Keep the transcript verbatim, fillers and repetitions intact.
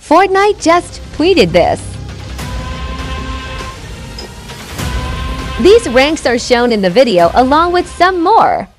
Fortnite just tweeted this. These ranks are shown in the video along with some more.